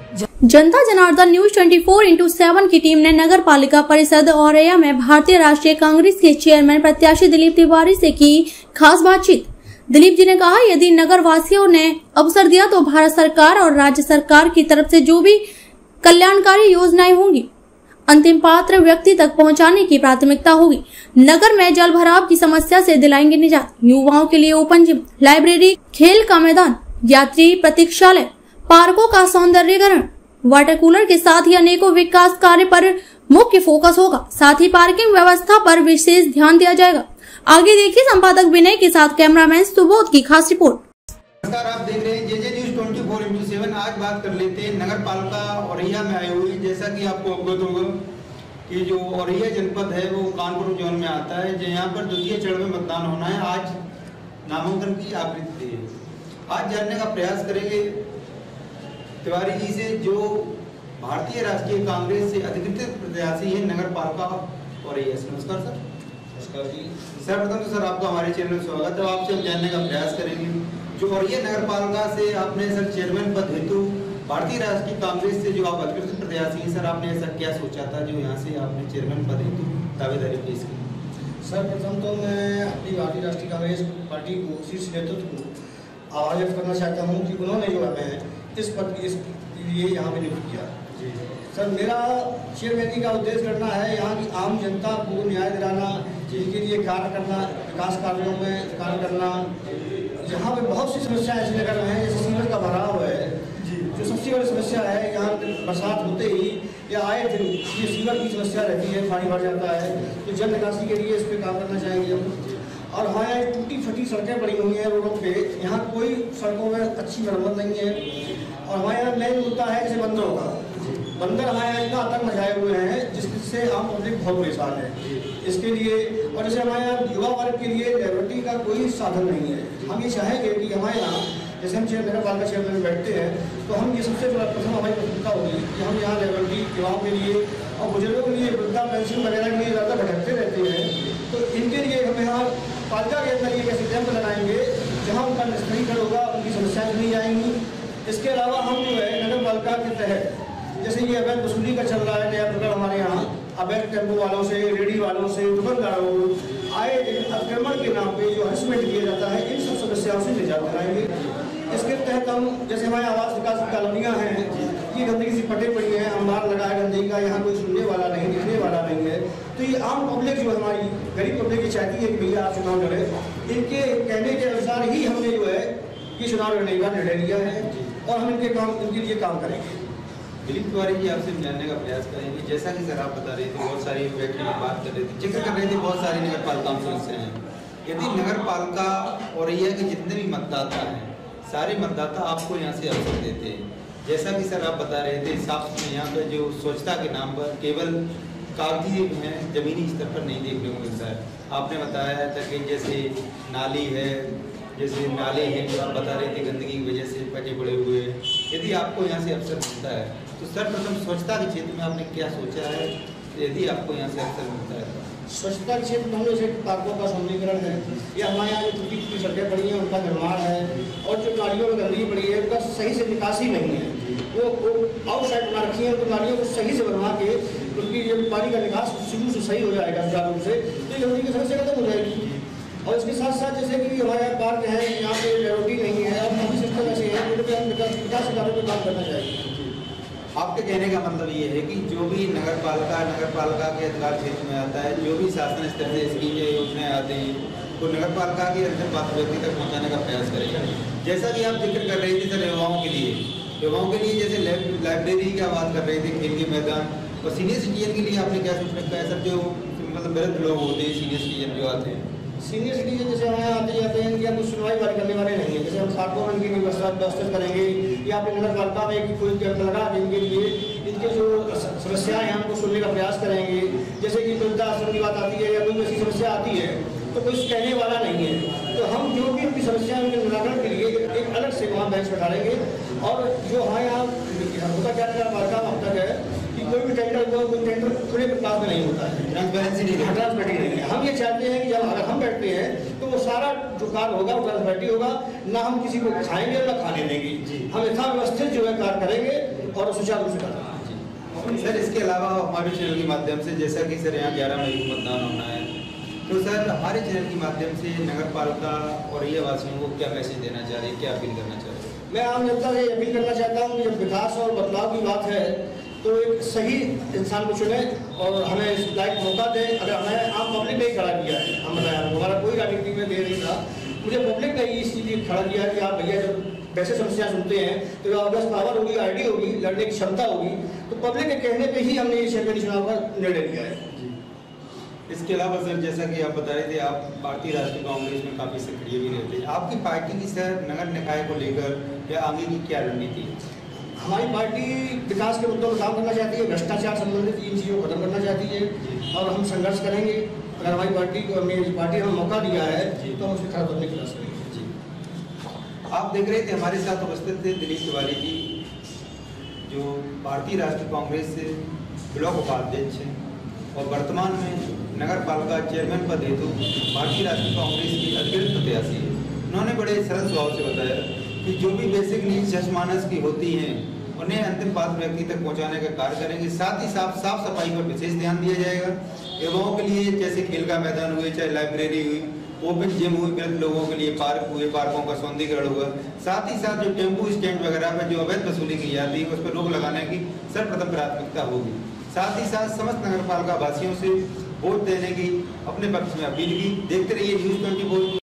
जनता Janardan news 24/7 की team ने नगर पालिका परिषद औरैया में भारतीय राष्ट्रीय कांग्रेस के चेयरमैन प्रत्याशी दिलीप तिवारी से की खास बातचीत। दिलीप जी ने कहा, यदि नगर वासियों ने अवसर दिया तो भारत सरकार और राज्य सरकार की तरफ से जो भी कल्याणकारी योजनाएं होंगी अंतिम पात्र व्यक्ति तक पहुंचाने की प्राथमिकता होगी। नगर में जल भराव की समस्या से दिलाएंगे निजात। युवाओं के लिए ओपन जिम, लाइब्रेरी, खेल का मैदान, यात्री प्रतीक्षालय, पार्कों का सौंदर्यीकरण, वाटर कूलर के साथ ही अनेकों विकास कार्य पर मुख्य फोकस होगा। साथ ही पार्किंग व्यवस्था पर विशेष ध्यान दिया जाएगा। आगे देखिए संपादक विनय के साथ कैमरामैन सुबोध की खास रिपोर्ट। नमस्कार, आप देख रहे हैं जेजे न्यूज 24/7। आज बात कर लेते हैं नगर पालिका औरैया में आए हुए। जैसा कि आपको अवगत होगा कि जो औरैया जनपद है वो कानपुर जोन में आता है, जहाँ पर द्वितीय चरण में मतदान होना है। आज नामांकन की आखिरी तिथि है। आज जानने का प्रयास करेंगे तिवारी जी से, जो भारतीय राष्ट्रीय कांग्रेस से अधिकृत प्रत्याशी है नगर पालिका औरैया से। नमस्कार सर। नमस्कार जी। सर्वप्रथम तो सर आपका हमारे चैनल में स्वागत है। आपसे हम जानने का प्रयास करेंगे, जो औरैया नगर पालिका से आपने सर चेयरमैन पद हेतु भारतीय राष्ट्रीय कांग्रेस से जो आप अधिकृत प्रत्याशी हैं, सर आपने ऐसा क्या सोचा था जो यहाँ से आपने चेयरमैन पद हेतु दावेदारी पेश की? सर प्रथम तो मैं अपनी भारतीय राष्ट्रीय कांग्रेस पार्टी को, शीर्ष नेतृत्व को आभार व्यक्त करना चाहता हूँ कि उन्होंने जो है इस पद के लिए यहाँ पे नियुक्त किया। सर मेरा चेयरमैनी का उद्देश्य करना है यहाँ की आम जनता को न्याय दिलाना, जिनके लिए कार्य करना, विकास कार्यों में कार्य करना। जहाँ पे बहुत सी समस्याएं ऐसी नगर में हैं, जैसे सीवर का भराव है, जो सबसे बड़ी समस्या है। यहाँ बरसात होते ही या आए दिन ये सीवर की समस्या रहती है, पानी भर जाता है, तो जल निकासी के लिए इस पर काम करना चाहेंगे हम। और हमारे यहाँ टूटी फटी सड़कें पड़ी हुई हैं रोडों पे, यहाँ कोई सड़कों में अच्छी मरम्मत नहीं है। और हमारे यहाँ मेन मुद्दा है जैसे बंदरों का। बंदर हमारे यहाँ इतना आतंक मचाए हुए हैं जिससे आम पब्लिक बहुत परेशान है इसके लिए। और जैसे हमारे यहाँ युवा वर्ग के लिए लाइब्रेरी का कोई साधन नहीं है। हम ये चाहेंगे कि हमारे यहाँ जैसे हम नगर पालिका चेयरमैन में बैठते हैं तो हम ये सबसे प्रथम हमारी प्राथमिकता होगी कि हम यहाँ लाइब्रेरी युवाओं के लिए और बुजुर्गों के लिए वृद्धा पेंशन वगैरह के लिए ज़्यादा भटकते रहते हैं, तो इनके लिए हम यहाँ पालिका के अंदर एक ऐसे कैंप लगाएंगे जहाँ उनका निस्तारीकरण होगा, उनकी समस्याएं नहीं जाएंगी। इसके अलावा हम जो है नगर पालिका के तहत जैसे ये अवैध वसूली का चल रहा है नया प्रकार हमारे यहाँ, अवैध टेम्पो वालों से, रेडी वालों से, दुकानदारों को आए अतिक्रमण के नाम पे जो हरासमेंट किया जाता है, इन सब समस्याओं से निजात दिलाएंगे। इसके तहत हम जैसे हमारे आवास विकास की कॉलोनियाँ हैं, ये गंदगी सी पटे पड़ी है, अंबार लगा है गंदगी का, यहाँ कोई सुनने वाला नहीं, दिखने वाला नहीं है। तो ये आम पब्लिक जो हमारी गरीब पब्लिक की चाहती है कि भैया आप चुनाव लड़े, इनके कहने के अनुसार ही हमने जो है ये चुनाव लड़ने का निर्णय लिया है और हम इनके लिए काम करेंगे। दिलीप तिवारी जी, आपसे जानने का प्रयास करेंगे, जैसा कि सर आप बता रहे थे, बहुत सारी व्यक्ति बात कर रहे थे, जिक्र कर रहे थे, बहुत सारी नगर पालिकाओं की समस्याएं हैं। यदि नगर पालिका औरैया के जितने भी मतदाता हैं, सारे मतदाता आपको यहाँ से अवसर देते हैं, जैसा कि सर आप बता रहे थे, साफ सुथरे यहाँ पर जो स्वच्छता के नाम पर केवल कागजी हैं, जमीनी स्तर पर नहीं देखने को मिलता है। आपने बताया था कि जैसे नाली है, जैसे नाले हैं, जो आप बता रहे थे गंदगी की वजह से पटे पड़े हुए हैं। यदि आपको यहाँ से अवसर मिलता है तो सर्वप्रथम स्वच्छता के क्षेत्र में आपने क्या सोचा है? यदि आपको यहाँ से अवसर मिलता है तो स्वच्छता के क्षेत्र में हम जैसे पार्कों का सौंदर्यीकरण है, या हमारे यहाँ जो टूटी फूटी सड़कें पड़ी हैं उनका निर्माण है, और जो नालियों में गंदगी पड़ी है उनका सही से निकासी नहीं है, वो आउटसाइड बना रखी है, तो नालियों को सही से बनवा के उनकी जो पानी का निकास शुरू से सही हो जाएगा सुचारू रूप से, तो गंदगी की समस्या खत्म हो जाएगी। और इसके साथ साथ जैसे कि हमारे यहाँ पार्क है, यहाँ पे लाइब्रेरी नहीं है, और काफ़ी सिस्टम ऐसे हैं जिन पर हम विकास कार्यों पर काम करना चाहिए। आपके कहने का मतलब ये है कि जो भी नगर पालिका के अधिकार क्षेत्र में आता है, जो भी शासन स्तर से स्कीमें योजनाएं आते हैं, तो नगर पालिका के अंतिम पात्र व्यक्ति तक पहुँचाने का प्रयास करेगा। जैसा कि आप जिक्र कर रहे थे सर युवाओं के लिए जैसे लाइब्रेरी की बात कर रहे थे, खेल के मैदान, और सीनियर सिटीजन के लिए आपने क्या सोच रखा है सर? जो मतलब वृद्ध लोग होते हैं, सीनियर सिटीजन जो आते हैं, सीनियर सिटीजन जैसे हमारे यहाँ आते जाते हैं, इनकी कुछ सुनवाई वाली करने वाले नहीं है। जैसे हम सार्कों में इनकी व्यवस्था करेंगे, या फिर नगर पालिका में कोई कैंप लगा के इनके लिए इनके जो समस्याएं हैं हमको सुनने का प्रयास करेंगे। जैसे कि वृद्धाश्रम की बात आती है या कोई ऐसी समस्या आती है तो कोई कहने वाला नहीं है, तो हम जो भी उनकी समस्या उनके निराकरण के लिए एक अलग से वहाँ बेंच बैठा लेंगे। और जो हमारे यहाँ होता क्या पालिका में अब तक है कि कोई भी टेंडर खुले प्रकार में नहीं होता है, ट्रांसपेरेंसी नहीं है। ट्रांसपेरेंसी नहीं है। हम ये चाहते हैं कि जब अगर हम बैठते हैं तो वो सारा जो कार्य होगा वो ट्रांसपेरेंसी होगा, ना हम किसी को खाएंगे ना खाने देंगे। हम यथा व्यवस्थित जो है कार्य करेंगे और सुचारू रूप से करेंगे। सर इसके अलावा हमारे चैनल के माध्यम से, जैसा कि सर यहाँ 11 मई को मतदान होना है, तो सर हमारे चैनल के माध्यम से नगर पालिका और ये वासियों को क्या मैसेज देना चाह रहे हैं, क्या अपील करना चाह रहे हैं? मैं आम जनता से अपील करना चाहता हूँ कि जब विकास और बदलाव की बात है तो एक सही इंसान को चुने और हमें इस लायक मौका दें। अगर हमें आम पब्लिक ने ही खड़ा किया है, हम बताया हमारा कोई राजनीति में दे नहीं था, मुझे पब्लिक ने ही इसलिए खड़ा किया है कि आप भैया जब वैसे समस्या सुनते हैं तो अगर पावर होगी, आईडी होगी, लड़ने की क्षमता होगी, तो पब्लिक के कहने पे ही हमने ये चेयरमैन चुनाव का निर्णय लिया है। इसके अलावा सर जैसा कि आप बता रहे थे, आप भारतीय राष्ट्रीय कांग्रेस में काफ़ी सक्रिय भी रहते हैं, आपकी पार्टी की सर नगर निकाय को लेकर या आगे की क्या रणनीति है? हमारी पार्टी विकास के मुद्दों पर काम करना चाहती है, भ्रष्टाचार संबंधित इन चीज़ों को खत्म करना चाहती है और हम संघर्ष करेंगे। अगर हमारी पार्टी को हमें मौका दिया है तो हम उसके खिलाफ करने की कोशिश करेंगे। आप देख रहे थे हमारे साथ उपस्थित थे दिलीप तिवारी जी, जो भारतीय राष्ट्रीय कांग्रेस से ब्लॉक उपाध्यक्ष हैं और वर्तमान में नगर पालिका चेयरमैन पद हेतु भारतीय राष्ट्रीय कांग्रेस की अतिरिक्त प्रत्याशी है। उन्होंने बड़े सरल स्वभाव से बताया कि जो भी बेसिक नीड्स जनमानस की होती हैं उन्हें अंतिम पात्र व्यक्ति तक पहुंचाने का कार्य करेंगे। साथ ही साफ सफाई पर विशेष ध्यान दिया जाएगा। युवाओं के लिए जैसे खेल का मैदान हुए, चाहे लाइब्रेरी हुई, ओपन जिम हुई, वृद्ध लोगों के लिए पार्क हुए, पार्कों का सौंदर्यीकरण हुआ। साथ ही साथ जो टेम्पू स्टैंड वगैरह में जो अवैध वसूली की जाती है उस पर रोक लगाने की सर्वप्रथम प्राथमिकता होगी। साथ ही साथ समस्त नगर पालिका वासियों से वोट देने की अपने पक्ष में अपील की। देखते रहिए News 24।